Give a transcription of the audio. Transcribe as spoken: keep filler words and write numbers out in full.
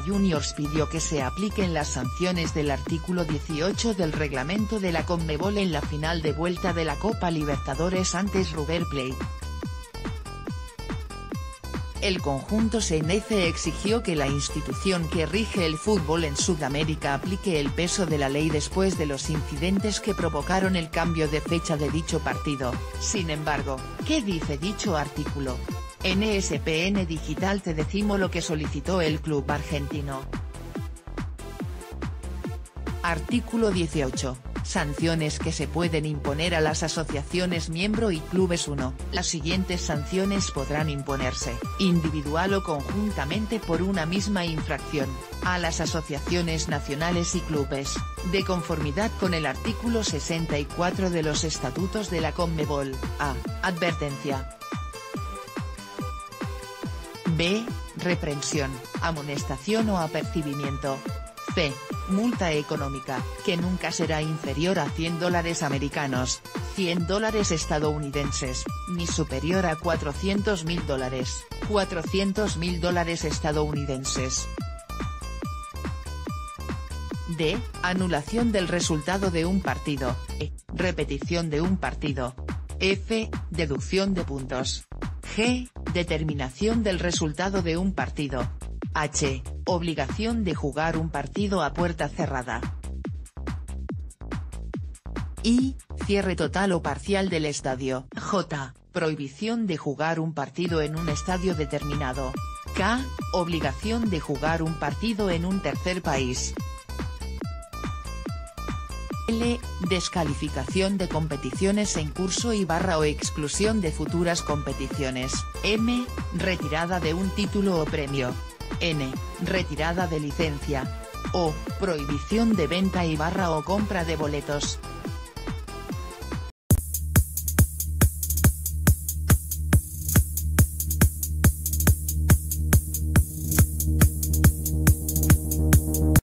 Juniors pidió que se apliquen las sanciones del artículo dieciocho del reglamento de la Conmebol en la final de vuelta de la Copa Libertadores ante River Plate. El conjunto xeneize exigió que la institución que rige el fútbol en Sudamérica aplique el peso de la ley después de los incidentes que provocaron el cambio de fecha de dicho partido. Sin embargo, ¿qué dice dicho artículo? En E S P N Digital te decimos lo que solicitó el club argentino. Artículo dieciocho. Sanciones que se pueden imponer a las asociaciones miembro y clubes. uno. Las siguientes sanciones podrán imponerse, individual o conjuntamente por una misma infracción, a las asociaciones nacionales y clubes, de conformidad con el artículo sesenta y cuatro de los estatutos de la Conmebol. A. Advertencia. B. Reprensión, amonestación o apercibimiento. C. Multa económica, que nunca será inferior a cien dólares americanos, cien dólares estadounidenses, ni superior a cuatrocientos mil dólares, cuatrocientos mil dólares estadounidenses. D. Anulación del resultado de un partido. E. Repetición de un partido. F. Deducción de puntos. G. Determinación del resultado de un partido. H. Obligación de jugar un partido a puerta cerrada. I. Cierre total o parcial del estadio. J. Prohibición de jugar un partido en un estadio determinado. K. Obligación de jugar un partido en un tercer país. L. Descalificación de competiciones en curso y barra o exclusión de futuras competiciones. M. Retirada de un título o premio. N. Retirada de licencia. O. Prohibición de venta y barra o compra de boletos.